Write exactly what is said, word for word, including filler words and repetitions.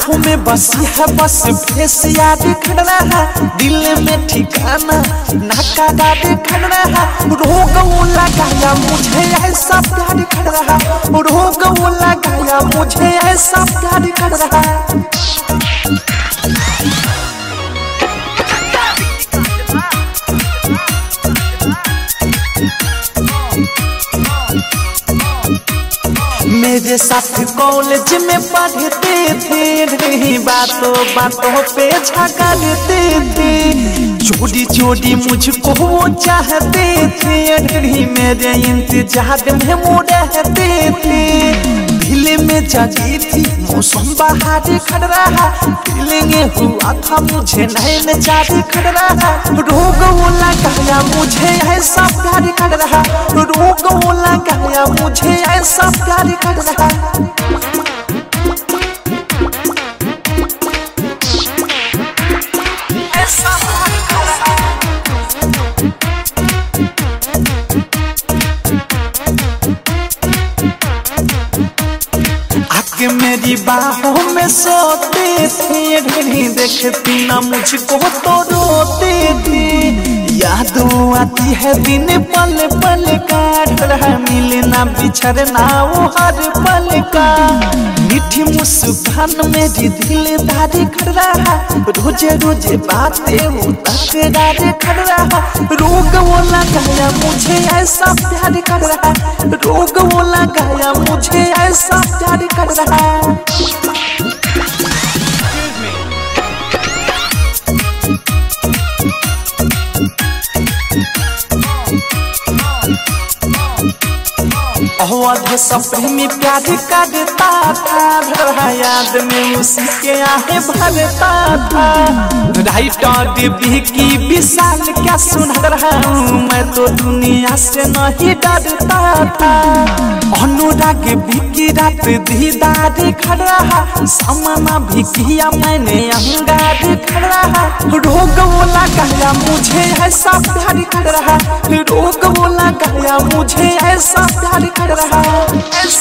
आँखों में बसी है बस फेस याद खड़ रहा, दिल में ठिकाना नाका दाद खड़ रहा। रोग वो लगाया मुझे ऐसा प्यार खड़ रहा, रोग वो लगाया मुझे ऐसा प्यार खड़ रहा। मेरे साथ कॉलेज में पढ़ते थे, रही बातों बातों पे झगड़ते थे, चोरी चोरी मुझको वो चाहते थे, रही मेरे इंतजार में वो रहते थे। दिल में जगी थी मौसम बाहर खड़ रहा, फीलिंग हुआ था मुझे नैन जारी खड़ रहा। रोग वो लगाया मुझे ऐसा प्यार खड़ रहा, रोग वो लगाया मुझे ऐसा प्यार खड़ रहा। आके मेरी बाहों में सोते थे, ढेरी देखती ना मुझको तो रोते थे। याद आती है दिन पल पल का, डर मिलना बिछड़ना वो हर पल का। मीठी मुस्कान मेरी दिलदारी कर रहा, रोजे रोजे बातें वो तकरार कर रहा। रोग वो लगाया मुझे ऐसा प्यार कर रहा, रोग वो लगाया मुझे ऐसा प्यार कर रहा। अवध सप्रेमी प्यार करता था, याद में उसी के आहे भरता था। राइटर विकी विशाल क्या सुन रहा हूँ, मैं तो दुनिया से नहीं डरता था। अनुराग विकी रात दीदार खड़ रहा, सामना भी किया मैंने अंगार खड़ रहा। रोग वो लगाया मुझे ऐसा प्यार कर रहा, रोग वो लगाया मुझे ऐसा प्यार कर रहा।